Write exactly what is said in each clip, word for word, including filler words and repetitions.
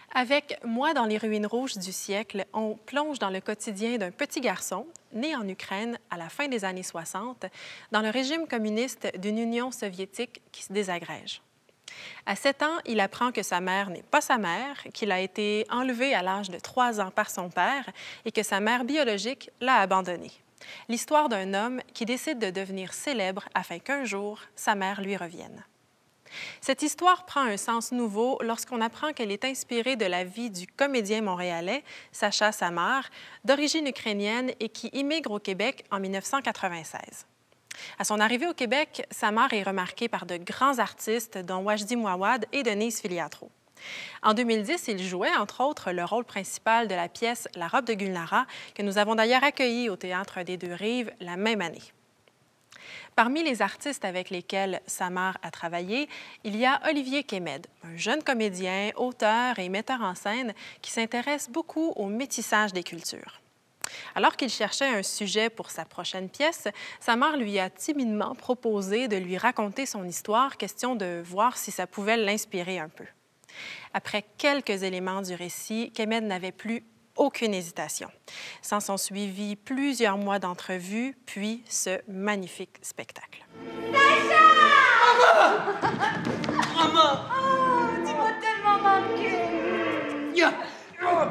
Avec Moi dans les ruines rouges du siècle, on plonge dans le quotidien d'un petit garçon né en Ukraine à la fin des années soixante, dans le régime communiste d'une Union soviétique qui se désagrège. À sept ans, il apprend que sa mère n'est pas sa mère, qu'il a été enlevé à l'âge de trois ans par son père et que sa mère biologique l'a abandonné. L'histoire d'un homme qui décide de devenir célèbre afin qu'un jour, sa mère lui revienne. Cette histoire prend un sens nouveau lorsqu'on apprend qu'elle est inspirée de la vie du comédien montréalais Sacha Samar, d'origine ukrainienne et qui immigre au Québec en mille neuf cent quatre-vingt-seize. À son arrivée au Québec, Samar est remarqué par de grands artistes dont Wajdi Mouawad et Denise Filiatro. En deux mille dix, il jouait, entre autres, le rôle principal de la pièce La robe de Gulnara, que nous avons d'ailleurs accueillie au Théâtre des Deux-Rives la même année. Parmi les artistes avec lesquels Samar a travaillé, il y a Olivier Kemed, un jeune comédien, auteur et metteur en scène qui s'intéresse beaucoup au métissage des cultures. Alors qu'il cherchait un sujet pour sa prochaine pièce, Samar lui a timidement proposé de lui raconter son histoire, question de voir si ça pouvait l'inspirer un peu. Après quelques éléments du récit, Kemed n'avait plus aucune hésitation. S'en sont suivis plusieurs mois d'entrevues, puis ce magnifique spectacle. Sacha! Maman! Maman! Oh, tu m'as tellement manqué! Yeah. Oh.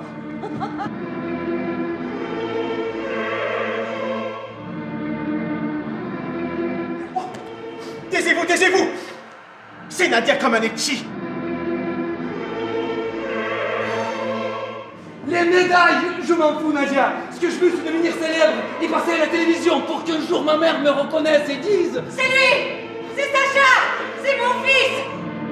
Taisez-vous, taisez-vous! C'est Nadia Comaneci! Les médailles, je m'en fous, Nadia. Ce que je veux, c'est devenir célèbre et passer à la télévision pour qu'un jour ma mère me reconnaisse et dise... C'est lui! C'est Sacha! C'est mon fils!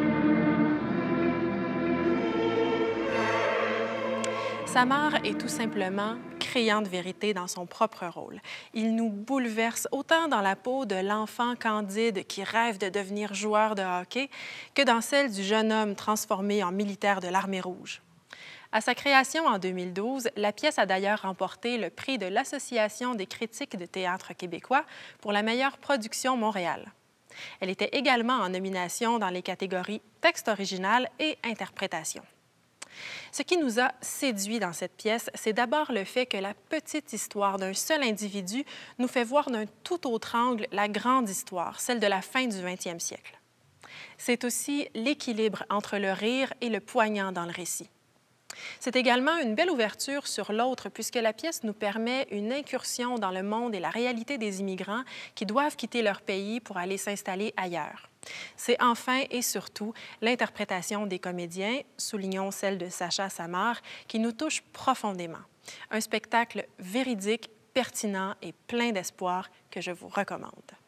Samar est tout simplement criant de vérité dans son propre rôle. Il nous bouleverse autant dans la peau de l'enfant candide qui rêve de devenir joueur de hockey que dans celle du jeune homme transformé en militaire de l'Armée rouge. À sa création en deux mille douze, la pièce a d'ailleurs remporté le prix de l'Association des critiques de théâtre québécois pour la meilleure production Montréal. Elle était également en nomination dans les catégories texte original et interprétation. Ce qui nous a séduit dans cette pièce, c'est d'abord le fait que la petite histoire d'un seul individu nous fait voir d'un tout autre angle la grande histoire, celle de la fin du vingtième siècle. C'est aussi l'équilibre entre le rire et le poignant dans le récit. C'est également une belle ouverture sur l'autre puisque la pièce nous permet une incursion dans le monde et la réalité des immigrants qui doivent quitter leur pays pour aller s'installer ailleurs. C'est enfin et surtout l'interprétation des comédiens, soulignons celle de Sacha Samar, qui nous touche profondément. Un spectacle véridique, pertinent et plein d'espoir que je vous recommande.